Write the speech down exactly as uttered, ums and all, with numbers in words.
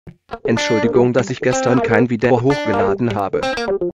Entschuldigung, dass ich gestern kein Video hochgeladen habe.